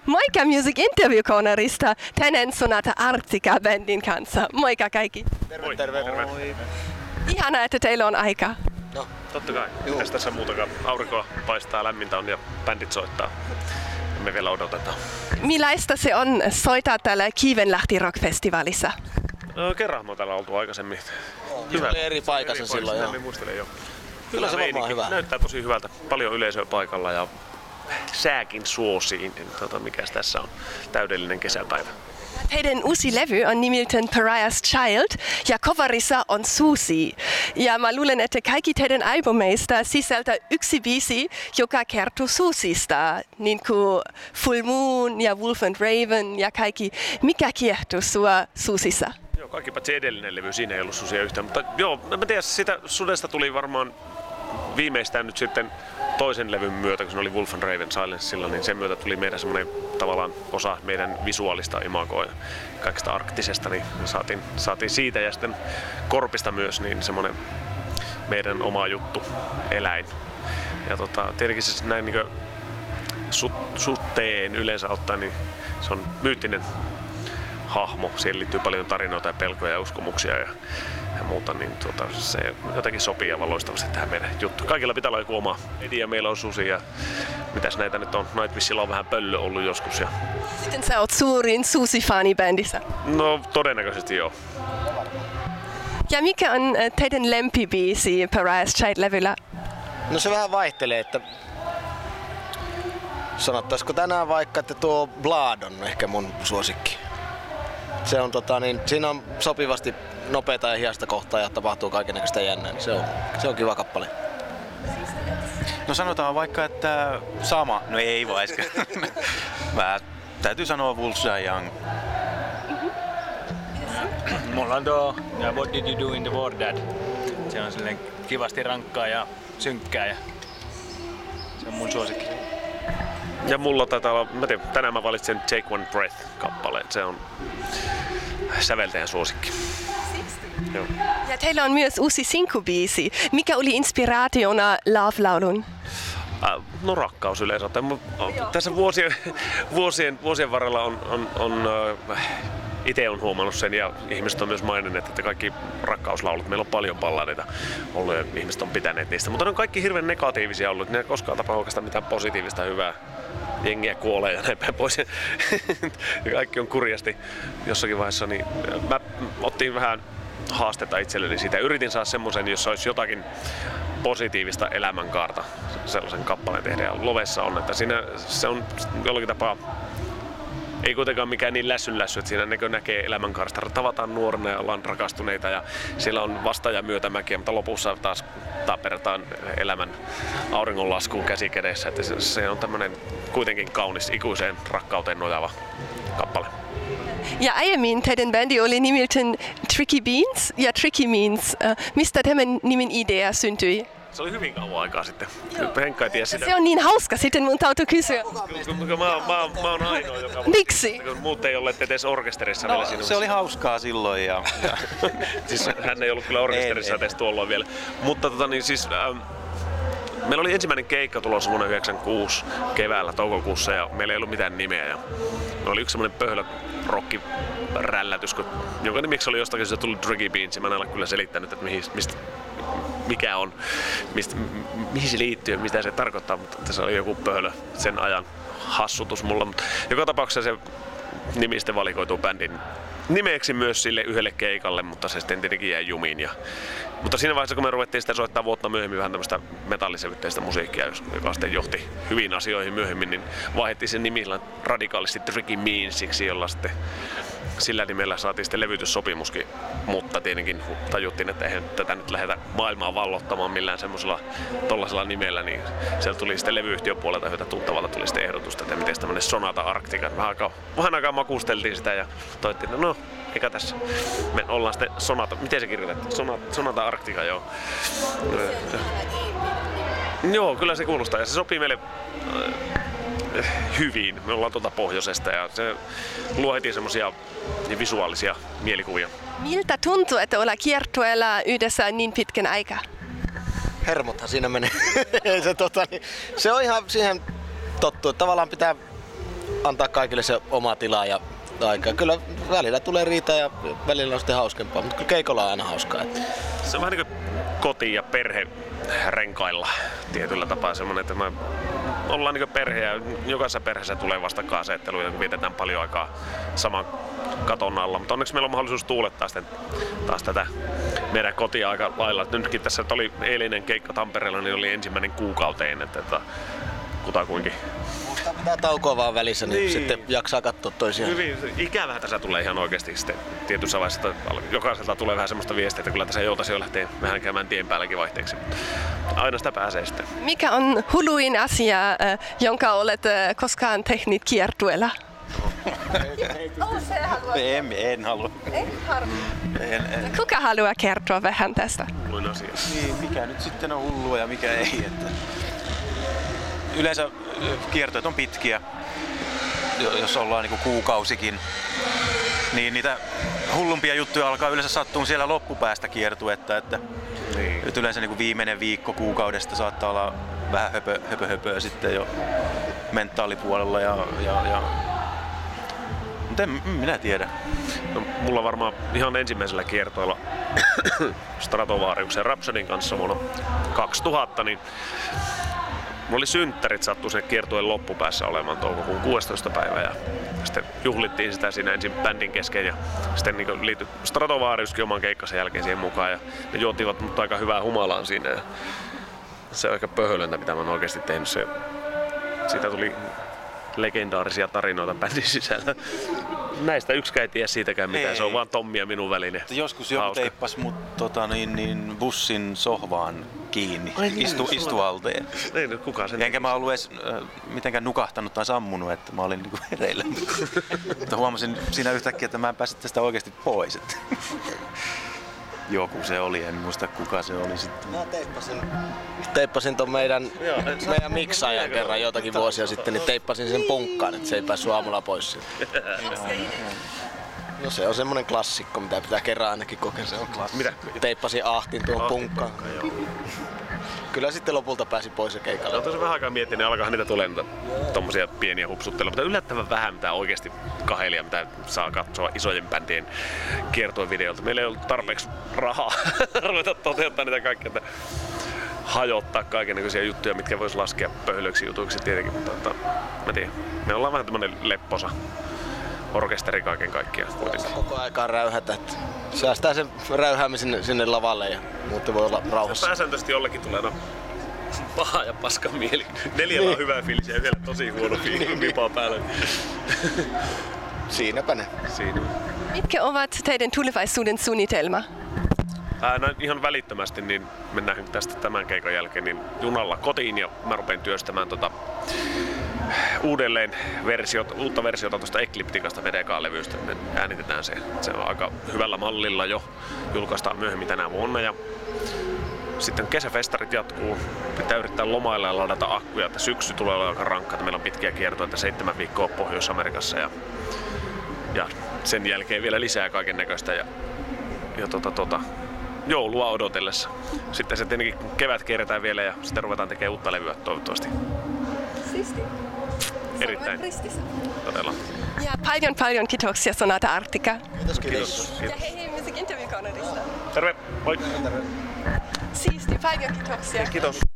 Moikka Music Interview Cornerista tänään Sonata Arctica bändin kanssa. Moikka kaikki. Terve. Ihanaa, että teillä on aika. No, totta kai. Mitäs tässä muutakaan? Aurinkoa paistaa, lämmintä on ja bändit soittaa. Me vielä odotetaan. Millaista se on soittaa täällä Kivenlahti Rock Festivalissa? Kerran me on täällä oltu aikaisemmin. Hyvä. Oli eri paikassa silloin jo. Muistelen jo. Kyllä se varmaan hyvä. Näyttää tosi hyvältä. Paljon yleisöä paikalla ja sääkin suosii. Mikäs tässä on täydellinen kesäpäivä. Teidän uusi levy on nimeltään Pariah's Child ja coverissa on Susi. Ja mä luulen, että kaikki teidän albumeista sisältää yksi biisi, joka kertoo Susista. Niin kuin Full Moon ja Wolf and Raven ja kaikki. Mikä kiehtoo sua Susissa? Joo, kaikki paitsi edellinen levy, siinä ei ollut susia yhtään. Mutta joo, mä tiedän, sitä sudesta tuli varmaan viimeistään nyt sitten toisen levyn myötä, kun se oli Wolf and Raven Silence silloin, niin sen myötä tuli meidän semmoinen tavallaan osa meidän visuaalista imagoa ja kaikesta arktisesta, niin saatiin siitä ja sitten korpista myös niin semmoinen meidän oma juttu, eläin. Ja tietenkin se näin niin sutteen yleensä ottaen, niin se on myyttinen hahmo. Siihen liittyy paljon tarinoita ja pelkoja ja uskomuksia ja muuta, niin se jotenkin sopii aivan loistavasti tähän meidän juttuun. Kaikilla pitää olla joku oma idea. Meillä on susi ja mitäs näitä nyt on. Nightwishilla on vähän pöllö ollut joskus. Ja sitten sä oot suurin Susi-fani bändissä. No todennäköisesti joo. Ja mikä on teidän lempibiisi Pariah's Child-levyllä? No se vähän vaihtelee, että sanottaisiko tänään vaikka, että tuo Blood on ehkä mun suosikki. Se on siinä on sopivasti nopeata ja hiasta kohtaa ja tapahtuu kaikennäköistä jännää, niin se on kiva kappale. No sanotaan vaikka, että sama. No ei vaan äsken. Mä täytyy sanoa Wolves Die Young. Mulla on tuo What Did You Do in the War Dad. Se on silleen kivasti rankkaa ja synkkää ja se on mun suosikki. Ja mulla taitaa olla, tänään mä valitsen Take One Breath-kappaleen. Se on säveltäjän suosikki. Joo. Ja teillä on myös uusi sinkkubiisi. Mikä oli inspiraationa Love-laulun? No rakkaus yleensä. Tässä vuosien varrella on itse on huomannut sen ja ihmiset on myös maininneet, että kaikki rakkauslaulut, meillä on paljon balladeita ollut ja ihmiset on pitäneet niistä. Mutta ne on kaikki hirveän negatiivisia ollut, ne ei koskaan tapaa oikeastaan mitään positiivista hyvää. Jengiä kuolee ja näin päin pois. Kaikki on kurjasti jossakin vaiheessa. Niin mä otin vähän haastetta itselleni siitä. Yritin saada semmoisen, jossa olisi jotakin positiivista elämänkaarta sellaisen kappaleen tehdä. Ja Lovessa on, että siinä se on jollakin tapaa ei kuitenkaan mikään niin lässy, että siinä näkee elämänkaarasta. Tavataan nuorena ja ollaan rakastuneita ja siellä on vasta- ja myötämäkiä, mutta lopussa taas taperetaan elämän auringonlaskuun käsi kädessä. Että se on tämmöinen kuitenkin kaunis ikuiseen rakkauteen nojaava kappale. Ja aiemmin teidän bändi oli nimeltään Tricky Beans ja Tricky Means. Mistä tämän nimen idea syntyi? Se oli hyvin kauan aikaa sitten. Henkka ei tiedä sitä. Se on niin hauska, sitten mun täytyy kysyä. Mä oon ainoa, joka Miksi? Muut ei olleet edes orkesterissa vielä siinä. Se oli hauskaa silloin. Ja siis hän ei ollut kyllä orkesterissa edes tuolloin vielä. Mutta meillä oli ensimmäinen keikka tulossa vuonna 1996 keväällä toukokuussa ja meillä ei ollut mitään nimeä. Ja me oli yksi semmoinen pöhlö rock-rällätys, jonka nimiksi oli jostakin se tuli Tricky Beans. Mä en ole kyllä selittänyt, että mikä on, mihin se liittyy ja mitä se tarkoittaa, mutta se oli joku pöhlö sen ajan hassutus mulla. Mutta joka tapauksessa se nimi sitten valikoituu bändin nimeksi myös sille yhdelle keikalle, mutta se sitten tietenkin jäi jumiin. Mutta siinä vaiheessa, kun me ruvettiin sitten soittaa vuotta myöhemmin vähän tämmöistä metallisävytteistä musiikkia, joka sitten johti hyviin asioihin myöhemmin, niin vaihdettiin sen nimi radikaalisti Tricky Meansiksi, jolla sitten sillä nimellä saatiin sitten levytyssopimuskin, mutta tietenkin tajuttiin, että eihän tätä nyt lähdetä maailmaa vallottamaan millään semmoisella tollasella nimellä, niin sieltä tuli sitten levyyhtiön puolelta yhdeltä tuttavalta tuli sitten ehdotusta, että miten tämmöinen Sonata Arctica. Vähän aikaa makusteltiin sitä ja toittiin, että no, eikä tässä. Me ollaan sitten Sonata, miten se kirjoitettiin? Sonata Arctica, joo. Joo, kyllä se kuulostaa ja se sopii meille hyvin. Me ollaan pohjoisesta ja se luo heti semmosia visuaalisia mielikuvia. Miltä tuntuu, että olla kiertueella yhdessä niin pitkän aikaa? Hermothan siinä menee. Se on ihan siihen tottu, että tavallaan pitää antaa kaikille se oma tila ja aika. Kyllä välillä tulee riitä ja välillä on sitten hauskempaa, mutta kyllä keikolla on aina hauskaa. Se on vähän niin kuin koti- ja perhe renkailla tietyllä tapaa semmoinen, että me ollaan niin kuin perhe ja jokaisessa perheessä tulee vastakkainasetteluja, kun vietetään paljon aikaa saman katon alla, mutta onneksi meillä on mahdollisuus tuulettaa sitten taas tätä meidän kotia aika lailla. Nytkin tässä oli eilinen keikka Tampereella, niin oli ensimmäinen kuukauteen, että kutakuinkin. Pitää taukoa vaan välissä, niin sitten jaksaa katsoa toisiaan. Hyvin ikävää tässä tulee ihan oikeasti sitten tietyssä vaiheessa, että jokaiselta tulee vähän semmoista viestiä, että kyllä tässä joutaisi jo lähteä vähän käymään tien päälläkin vaihteeksi. Aina sitä pääsee sitten. Mikä on hulluin asia, jonka olet koskaan tehnyt kiertueella? En halua. Kuka haluaa kertoa vähän tästä? Hulluin asia. Niin, mikä nyt sitten on hullua ja mikä ei. Että yleensä kiertueet on pitkiä, jos ollaan niinku kuukausikin, niin niitä hullumpia juttuja alkaa yleensä sattua siellä loppupäästä kiertuetta, että nyt yleensä niinku viimeinen viikko kuukaudesta saattaa olla vähän höpöhöpöä sitten jo mentaalipuolella ja mutta en minä tiedä. No, mulla varmaan ihan ensimmäisellä kiertoilla Stratovariuksen Rhapsodyn kanssa vuonna 2000, niin mulla oli synttärit, sattui sen kiertueen loppupäässä olemaan toukokuun 16. päivä ja sitten juhlittiin sitä siinä ensin bändin kesken ja sitten niin liityi Stratovariuskin oman keikkansa jälkeen siihen mukaan ja ne juotivat mut aika hyvää humalaan siinä ja se on aika pöhölöntä mitä mä oon oikeesti tehnyt. Siitä tuli legendaarisia tarinoita bändin sisällä. Näistä yksikään ei tiedä siitäkään mitään, se on vaan Tommi ja minun välinen. Joskus joku teippas mut bussin sohvaan kiinni, istualteen. Ei, kukaan sen enkä mä ollut edes mitenkään nukahtanut tai sammunut, että mä olin niinku hereillä. Mutta huomasin siinä yhtäkkiä, että mä en päässyt tästä oikeasti pois. Joku se oli, en muista kuka se oli sitten. Mä teippasin ton meidän miksaajan kerran jotakin vuosia sitten, niin teippasin sen punkkaan, että se ei päässyt aamulla pois sieltä. No se on semmonen klassikko, mitä pitää kerran ainakin kokeilla. Mitä? Teippasin ahtin tuon punkkaan. Kyllä sitten lopulta pääsi pois ja keikalle. No tuossa vähän aikaa miettinyt, niin alkaa niitä tulee tommosia pieniä hupsutteluja, mutta yllättävän vähän mitä oikeesti kahelia, mitä saa katsoa isojen bändien kiertuevideolta. Meillä ei ollut tarpeeksi rahaa ruveta toteuttaa niitä kaikkea, että hajottaa kaikennäköisiä juttuja, mitkä vois laskea pöhlöiksi jutuiksi tietenkin, mutta mä tiedän, me ollaan vähän tämmönen lepposa orkesteri kaiken kaikkiaan kuitenkin. Koko aikaan räyhätä, että säästää sen räyhäämisen sinne lavalle ja muuten voi olla rauhassa. Pääsääntöisesti jollekin tulee paha ja paska mieli. 4 on hyvä fiilis ja vielä tosi huono vipa päälle. Siinäpä ne. Siinä. Mitkä ovat teidän tulevaisuuden suunnitelma? No, ihan välittömästi niin mennään tästä tämän keikan jälkeen niin junalla kotiin ja mä rupean työstämään uudelleen uutta versiota tuosta Ekliptikasta VDK-levystä. Me äänitetään se. Se on aika hyvällä mallilla jo. Julkaistaan myöhemmin tänä vuonna. Ja sitten kesäfestarit jatkuu. Pitää yrittää lomailla ja ladata akkuja. Että syksy tulee olla aika rankka. Meillä on pitkiä kiertoja, 7 viikkoa Pohjois-Amerikassa. Ja sen jälkeen vielä lisää kaiken näköistä. Ja joulua odotellessa. Sitten se tietenkin kevät kierretään vielä ja sitten ruvetaan tekemään uutta levyä toivottavasti. Siisti. Erittäin. Todella. Ja paljon kiitoksia Sonata Arctica. Kiitos. Ja hei musiikinterviewkanerista. Terve. Moi. Siisti, paljon kiitoksia. Kiitos.